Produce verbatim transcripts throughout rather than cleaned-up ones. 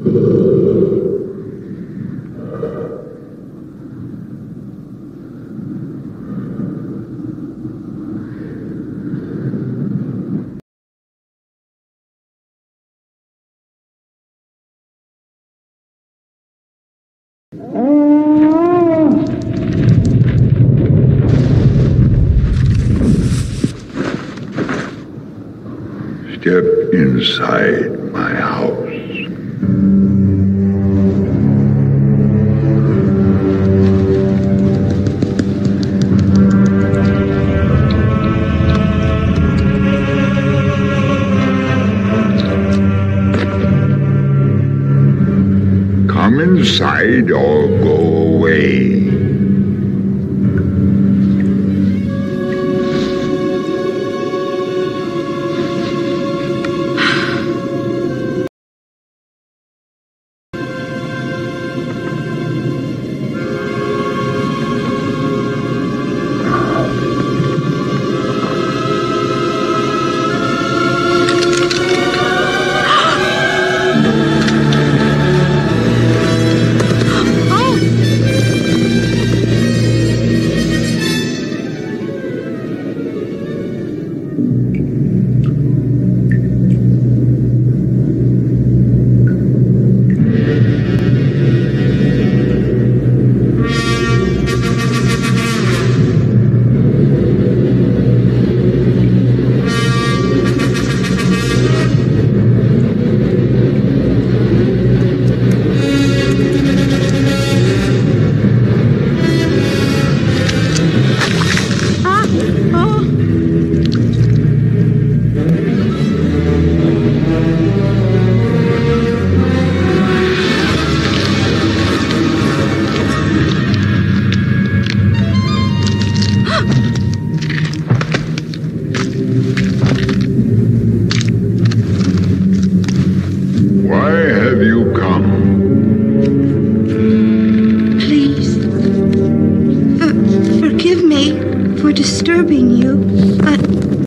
Step inside my house. Come inside or go away. Disturbing you, but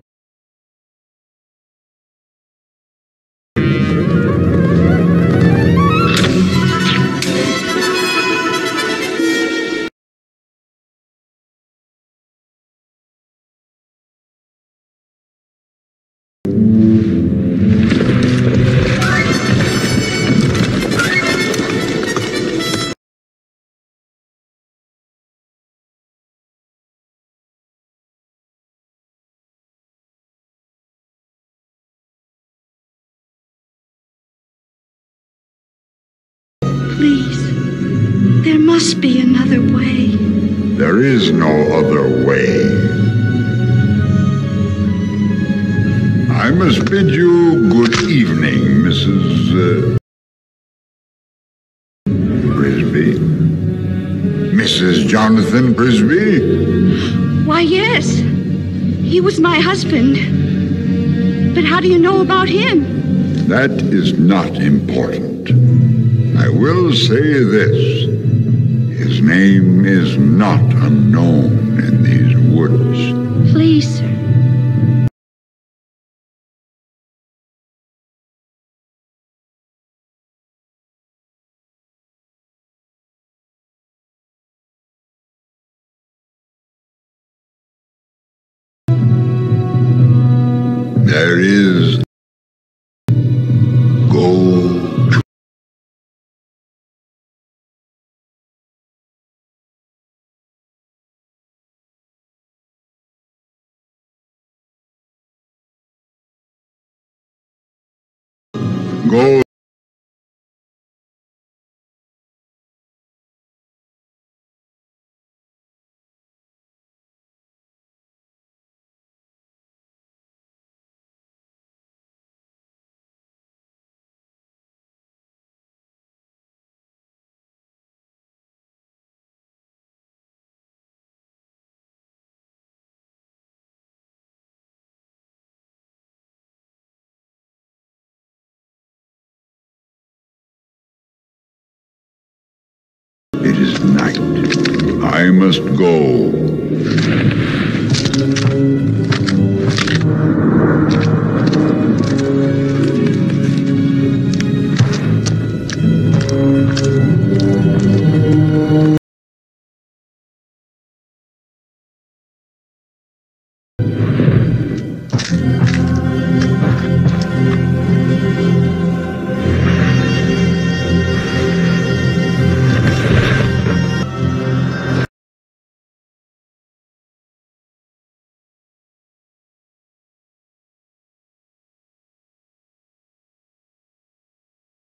please, there must be another way. There is no other way. I must bid you good evening, Missus Uh, Prisby. Missus Jonathan Prisby? Why, yes. He was my husband. But how do you know about him? That is not important. I will say this. His name is not unknown in these woods. Please, sir. There is gold. Gold. It is night. I must go.